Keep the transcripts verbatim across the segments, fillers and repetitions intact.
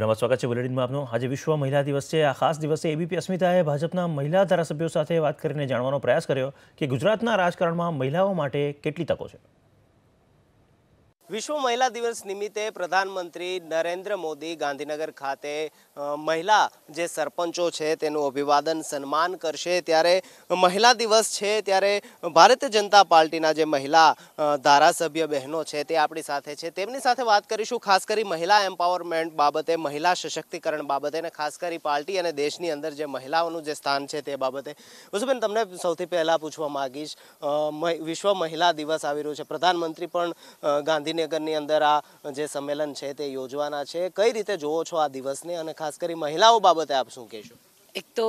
વિરામ સ્વાગત છે બુલેટિનમાં આપનું। આજે વિશ્વ મહિલા દિવસ છે। આ ખાસ દિવસે એબીપી અસ્મિતાએ ભાજપના મહિલા ધારાસભ્યો સાથે વાત કરીને જાણવાનો પ્રયાસ કર્યો કે ગુજરાતના રાજકારણમાં મહિલાઓ માટે કેટલી તકો છે। વિશ્વ મહિલા દિવસ નિમિત્તે પ્રધાનમંત્રી નરેન્દ્ર મોદી ગાંધીનગર ખાતે મહિલા જે સરપંચો છે તેનું અભિવાદન સન્માન કરશે। ત્યારે મહિલા દિવસ છે ત્યારે ભારતીય જનતા પાર્ટીના જે મહિલા ધારાસભ્ય બહેનો છે તે આપણી સાથે છે। તેમની સાથે વાત કરીશું ખાસ કરી મહિલા એમ્પાવરમેન્ટ બાબતે, મહિલા સશક્તિકરણ બાબતે અને ખાસ કરી પાર્ટી અને દેશની અંદર જે મહિલાઓનું જે સ્થાન છે તે બાબતે। વસુબેન, તમને સૌથી પહેલા પૂછવા માંગીશ, વિશ્વ મહિલા દિવસ આવી રહ્યો છે, પ્રધાનમંત્રી પણ ગાંધીનગર ની અંદર આ જે સંમેલન છે તે યોજવાના છે। કઈ રીતે જોવો છો આ દિવસને અને ખાસ કરી મહિલાઓ બાબતે આપ શું કહેશો? એક તો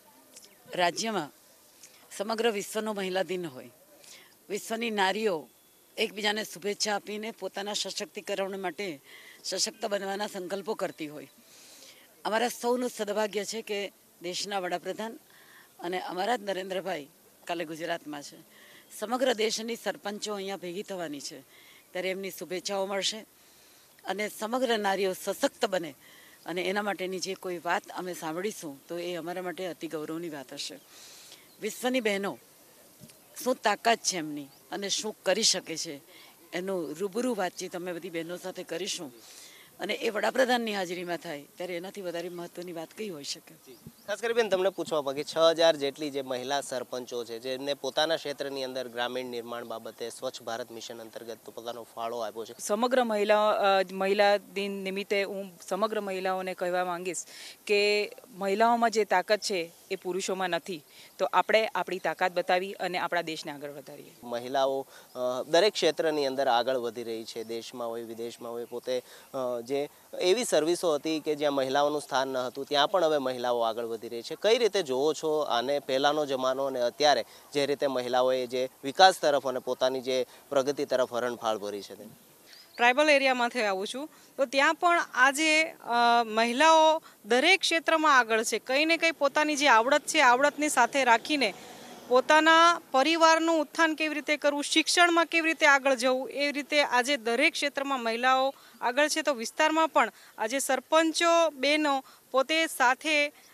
રાજ્યમાં સમગ્ર વિશ્વનો મહિલા દિન હોય, વિશ્વની નારીઓ એકબીજાને શુભેચ્છા આપીને પોતાના સશક્તિકરણ માટે સશક્ત બનવાના સંકલ્પો કરતી હોય। અમારા સૌનું સદભાગ્ય છે કે દેશના વડાપ્રધાન અને અમારા જ નરેન્દ્રભાઈ કાલે ગુજરાતમાં છે। સમગ્ર દેશની સરપંચો અહીંયા ભેગી થવાની છે ત્યારે એમની શુભેચ્છાઓ મળશે અને સમગ્ર નારીઓ સશક્ત બને અને એના માટેની જે કોઈ વાત અમે સાંભળીશું તો એ અમારા માટે અતિ ગૌરવની વાત હશે। વિશ્વની બહેનો શું તાકાત છે એમની અને શું કરી શકે છે એનું રૂબરૂ વાતચીત અમે બધી બહેનો સાથે કરીશું અને એ વડાપ્રધાનની હાજરીમાં થાય ત્યારે એનાથી વધારે મહત્વની વાત કઈ હોઈ શકે? ખાસ કરી બેન તમને પૂછવા માંગે, છ હજાર જેટલી જે મહિલા સરપંચો છે જેમને પોતાના ક્ષેત્રની અંદર ગ્રામીણ નિર્માણ બાબતે સ્વચ્છ ભારત મિશન અંતર્ગત પોતાનો ફાળો આપ્યો છે। સમગ્ર મહિલા મહિલા દિન નિમિત્તે હું સમગ્ર મહિલાઓને કહેવા માંગીશ કે મહિલાઓમાં જે તાકાત છે એ પુરુષોમાં નથી, તો આપણે આપણી તાકાત બતાવી અને આપણા દેશને આગળ વધારીએ। મહિલાઓ દરેક ક્ષેત્રની અંદર આગળ વધી રહી છે, દેશમાં હોય વિદેશમાં હોય। પોતે જે એવી સર્વિસો હતી કે જ્યાં મહિલાઓનું સ્થાન ન હતું ત્યાં પણ હવે મહિલાઓ આગળ વધી રહી છે। કઈ રીતે જોવો છો આને, પહેલાનો જમાનો અને અત્યારે જે રીતે મહિલાઓએ જે વિકાસ તરફ અને પોતાની જે પ્રગતિ તરફ હરણફાળ ભરી છે? ટ્રાઇબલ એરિયામાંથી આવું છું તો ત્યાં પણ આજે મહિલાઓ દરેક ક્ષેત્રમાં આગળ છે। કંઈ ને કંઈ પોતાની જે આવડત છે આવડતની સાથે રાખીને પોતાના પરિવારનું ઉત્થાન કેવી રીતે કરવું, શિક્ષણમાં કેવી રીતે આગળ જવું, એ રીતે આજે દરેક ક્ષેત્રમાં મહિલાઓ આગળ છે। તો વિસ્તારમાં પણ આજે સરપંચો બહેનો પોતે સાથે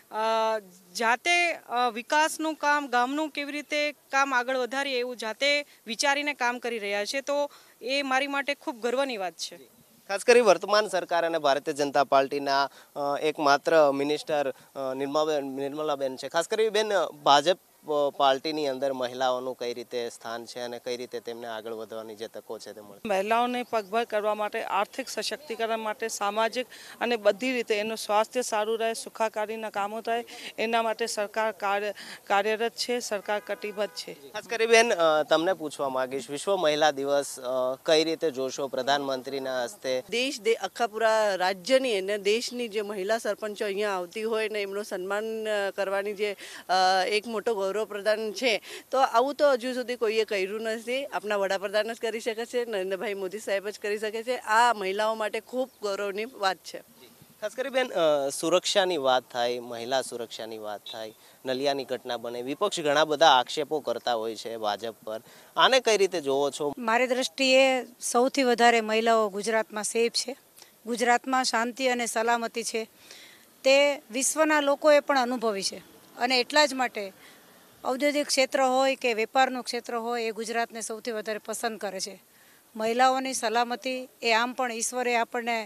જાતે વિકાસનું કામ, ગામનું કેવી રીતે કામ આગળ વધારીએ એવું જાતે વિચારીને કામ કરી રહ્યા છે, તો એ મારી માટે ખૂબ ગર્વની વાત છે। ખાસ કરી વર્તમાન સરકાર અને ભારતીય જનતા પાર્ટીના એકમાત્ર મિનિસ્ટર નિર્મલાબેન નિર્મલાબેન છે। ખાસ કરી બેન, ભાજપ પાર્ટીની અંદર મહિલાઓનું કઈ રીતે સ્થાન છે અને કઈ રીતે તેમને આગળ વધવાની જે તકો છે તે મળે? મહિલાઓને પગભર કરવા માટે, આર્થિક સશક્તિકરણ માટે, સામાજિક અને બધી રીતે એનું સ્વાસ્થ્ય સારું રહે, સુખાકારીના કામો થાય એના માટે સરકાર કાર્યરત છે, સરકાર કટિબદ્ધ છે। ખાસ કરી બેન તમને પૂછવા માંગીશ, વિશ્વ મહિલા દિવસ કઈ રીતે જોશો? પ્રધાનમંત્રીના હસ્તે દેશ આખા પૂરા રાજ્યની અને દેશની જે મહિલા સરપંચો અહીંયા આવતી હોય ને એમનું સન્માન કરવાની જે એક મોટો ગૌરવ પ્રદાન છે, તો આવું તો હજુ સુધી કોઈએ કર્યું નથી। આપણા વડાપ્રધાન જ કરી શકે છે, નરેન્દ્રભાઈ મોદી સાહેબ જ કરી શકે છે। આ મહિલાઓ માટે ખૂબ ગૌરવની વાત છે। ખાસ કરી બેન સુરક્ષાની વાત થાય, મહિલા સુરક્ષાની વાત થાય, નલિયાની ઘટના બને, વિપક્ષ ઘણા બધા આક્ષેપો કરતા હોય છે ભાજપ પર, આને કઈ રીતે જોવો છો? મારી દ્રષ્ટિએ સૌથી વધારે મહિલાઓ ગુજરાતમાં સેફ છે, ગુજરાતમાં શાંતિ અને સલામતી છે, તે વિશ્વના લોકોએ પણ અનુભવી છે અને એટલા જ માટે ઔદ્યોગિક ક્ષેત્ર હોય કે વેપારનું ક્ષેત્ર હોય એ ગુજરાતને સૌથી વધારે પસંદ કરે છે। મહિલાઓની સલામતી એ આમ પણ ઈશ્વરે આપણને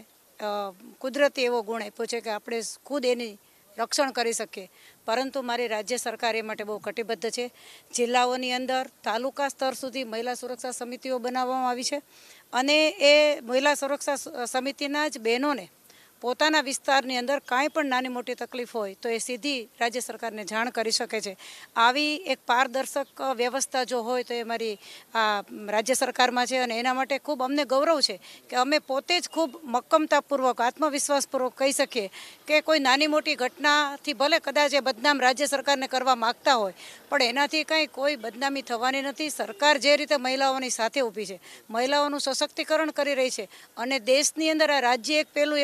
કુદરતી એવો ગુણ આપ્યો છે કે આપણે ખુદ એની રક્ષણ કરી શકીએ, પરંતુ મારી રાજ્ય સરકાર એ માટે બહુ કટિબદ્ધ છે। જિલ્લાઓની અંદર તાલુકા સ્તર સુધી મહિલા સુરક્ષા સમિતિઓ બનાવવામાં આવી છે અને એ મહિલા સુરક્ષા સમિતિના જ બહેનોને પોતાના વિસ્તારની અંદર કાંઈ પણ નાની મોટી તકલીફ હોય તો એ સીધી રાજ્ય સરકારને જાણ કરી શકે છે। આવી એક પારદર્શક વ્યવસ્થા જો હોય તો એ મારી આ રાજ્ય સરકારમાં છે અને એના માટે ખૂબ અમને ગૌરવ છે કે અમે પોતે જ ખૂબ મક્કમતાપૂર્વક, આત્મવિશ્વાસપૂર્વક કહી શકીએ કે કોઈ નાની મોટી ઘટનાથી ભલે કદાચ એ બદનામ રાજ્ય સરકારને કરવા માગતા હોય પણ એનાથી કંઈ કોઈ બદનામી થવાની નથી। સરકાર જે રીતે મહિલાઓની સાથે ઊભી છે, મહિલાઓનું સશક્તિકરણ કરી રહી છે અને દેશની અંદર આ રાજ્ય એક પહેલું એવું છે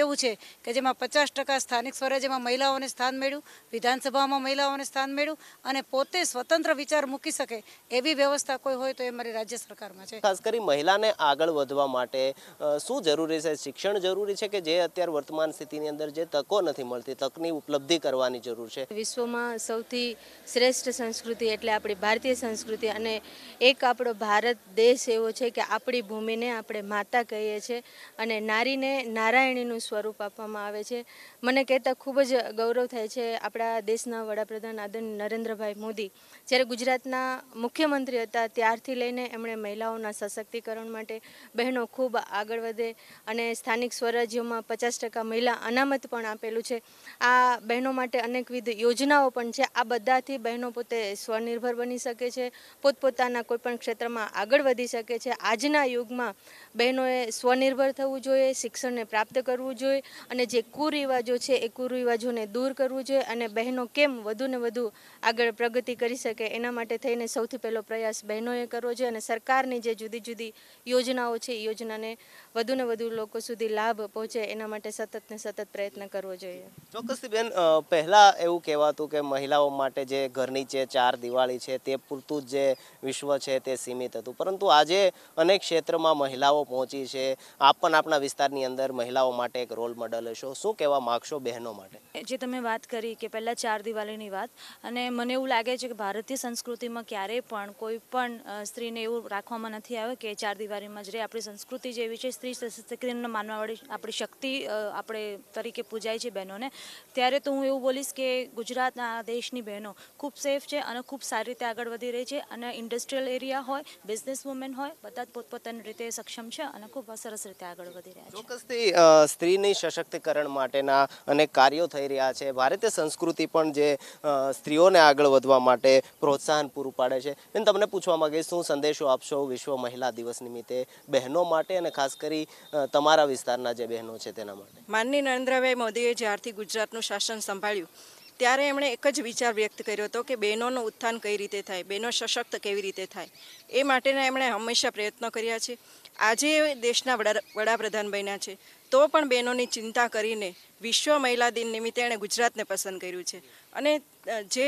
કે જેમાં પચાસ ટકા સ્થાનિક સ્વરાજ્યમાં મહિલાઓને સ્થાન મળ્યું, વિધાનસભામાં મહિલાઓને સ્થાન મળ્યું અને પોતે સ્વતંત્ર વિચાર મૂકી શકે એવી વ્યવસ્થા કોઈ હોય તો એ મારી રાજ્ય સરકારમાં છે. ખાસ કરી મહિલાને આગળ વધવા માટે શું જરૂરી છે? શિક્ષણ જરૂરી છે કે જે અત્યારે વર્તમાન સ્થિતિની અંદર જે તકો નથી મળતી, તકની ઉપલબ્ધિ કરવાની જરૂર છે? વિશ્વમાં સૌથી શ્રેષ્ઠ સંસ્કૃતિ એટલે આપણી ભારતીય સંસ્કૃતિ અને એક આપણો ભારત દેશ એવો છે કે આપણી ભૂમિને આપણે માતા કહીએ છીએ અને નારીને નારાયણીનું સ્વરૂપ આપવામાં આવે છે. મને કહેતા ખૂબ જ ગૌરવ થાય છે. આપણા દેશના વડાપ્રધાન આદરણીય નરેન્દ્રભાઈ મોદી જ્યારે ગુજરાતના મુખ્યમંત્રી હતા ત્યારથી લઈને એમણે મહિલાઓના સશક્તિકરણ માટે બહેનો ખૂબ આગળ વધે અને સ્થાનિક સ્વરાજ્યોમાં પચાસ ટકા મહિલા અનામત પણ આપેલું છે. આ બહેનો માટે અનેકવિધ યોજનાઓ પણ છે. આ બધાથી બહેનો પોતે સ્વનિર્ભર બની શકે છે, પોતપોતાના કોઈપણ ક્ષેત્રમાં આગળ વધી શકે છે. આજના યુગમાં બહેનોએ સ્વનિર્ભર થવું જોઈએ, શિક્ષણને પ્રાપ્ત કરવું જોઈએ અને જે કુરિવાજો છે એ કુરિવાજોને દૂર કરવું જોઈએ અને બહેનો કેમ વધુ ને વધુ આગળ પ્રગતિ કરી શકે એના માટે થઈને સૌથી પહેલો પ્રયાસ બહેનોએ કરવો જોઈએ અને સરકારની જે જુદી જુદી યોજનાઓ છે એ યોજનાને વધુ ને વધુ લોકો સુધી લાભ પહોંચે એના માટે સતત ને સતત પ્રયત્ન કરવો જોઈએ. ચોક્કસથી બેન, પહેલા એવું કહેવાતું કે મહિલાઓ માટે જે ઘરની જે ચાર દિવાળી છે તે પૂરતું જ જે વિશ્વ છે તે સીમિત હતું, પરંતુ આજે અનેક ક્ષેત્રમાં મહિલાઓ પહોંચી છે. આપ પણ આપણા વિસ્તારની અંદર મહિલાઓ માટે એક રોલ મોડલ હશો. શું કહેવા માગશો બહેનો માટે? જે તમે વાત કરી કે પહેલાં ચાર દિવાળીની વાત, અને મને એવું લાગે છે કે ભારતીય સંસ્કૃતિમાં ક્યારેય પણ કોઈ પણ સ્ત્રીને એવું રાખવામાં નથી આવ્યું કે ચાર દિવાળીમાં જ રહે. આપણી સંસ્કૃતિ જેવી છે, સ્ત્રી સશક્તિકરણ માનવાવાળી આપણી શક્તિ આપણે તરીકે પૂજાય છે બહેનોને. ત્યારે તો હું એવું બોલીશ કે ગુજરાતના દેશની બહેનો ખૂબ સેફ છે અને ખૂબ સારી રીતે આગળ વધી રહી છે અને ઇન્ડસ્ટ્રીયલ એરિયા હોય, બિઝનેસ વુમેન હોય, બધા જ પોતપોતાની રીતે સક્ષમ છે અને ખૂબ સરસ રીતે આગળ વધી રહ્યા છે. ચોક્કસથી સ્ત્રીની સશક્તિકરણ માટેના અનેક કાર્યો થઈ રહ્યા છે. ભારતીય સંસ્કૃતિ પણ જે સ્ત્રીઓને આગળ વધવા માટે પ્રોત્સાહન પૂરું પાડે છે. બેન, તમને પૂછવા માંગીશ, શું સંદેશો આપશો વિશ્વ મહિલા દિવસ નિમિત્તે બહેનો માટે અને ખાસ કરી તમારા વિસ્તારના જે બહેનો છે તેના માટે? માનનીય નરેન્દ્રભાઈ મોદીએ જ્યારથી ગુજરાતનું શાસન સંભાળ્યું ત્યારે એમણે એક જ વિચાર વ્યક્ત કર્યો હતો કે બહેનોનું ઉત્થાન કઈ રીતે થાય, બહેનો સશક્ત કેવી રીતે થાય, એ માટેના એમણે હંમેશા પ્રયત્નો કર્યા છે. આજે દેશના વડાપ્રધાન બન્યા છે તો પણ બહેનોની ચિંતા કરીને વિશ્વ મહિલા દિન નિમિત્તે એણે ગુજરાતને પસંદ કર્યું છે. અને જે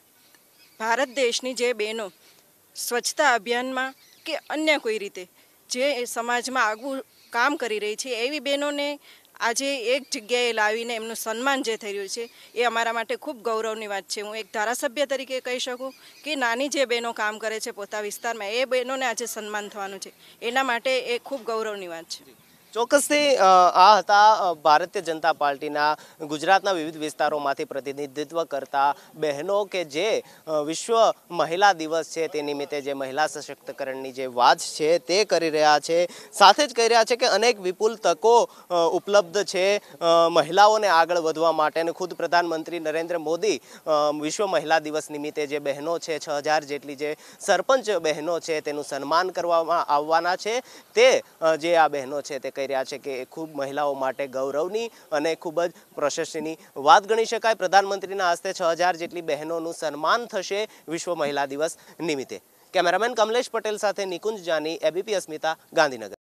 ભારત દેશની જે બહેનો સ્વચ્છતા અભિયાનમાં કે અન્ય કોઈ રીતે જે સમાજમાં આગવું કામ કરી રહી છે એવી બહેનોને આજે એક જગ્યાએ લાવીને એમનું સન્માન જે થઈ રહ્યું છે એ અમારા માટે ખૂબ ગૌરવની વાત છે. હું એક ધારાસભ્ય તરીકે કહી શકું કે નાની જે બહેનો કામ કરે છે પોતા વિસ્તારમાં, એ બહેનોને આજે સન્માન થવાનું છે. એના માટે એ ખૂબ ગૌરવની વાત છે. ચોક્કસથી આ હતા ભારતીય જનતા પાર્ટીના ગુજરાતના વિવિધ વિસ્તારોમાંથી પ્રતિનિધિત્વ કરતા બહેનો કે જે વિશ્વ મહિલા દિવસ છે તે નિમિત્તે જે મહિલા સશક્તિકરણની જે વાત છે તે કરી રહ્યા છે. સાથે જ કહી રહ્યા છે કે અનેક વિપુલ તકો ઉપલબ્ધ છે મહિલાઓને આગળ વધવા માટે. અને ખુદ પ્રધાનમંત્રી નરેન્દ્ર મોદી વિશ્વ મહિલા દિવસ નિમિત્તે જે બહેનો છે, છ હજાર જેટલી જે સરપંચ બહેનો છે તેનું સન્માન કરવામાં આવવાના છે. તે જે આ બહેનો છે તે કહી રહ્યા છે કે ખૂબ મહિલાઓ માટે ગૌરવની અને ખૂબ જ પ્રશસ્તિની વાત ગણી શકાય. પ્રધાનમંત્રીના હસ્તે છ હજાર જેટલી બહેનોનું સન્માન થશે વિશ્વ મહિલા દિવસ નિમિત્તે. કેમેરામેન કમલેશ પટેલ સાથે નિકુંજ જાની, એબીપી અસ્મિતા, ગાંધીનગર.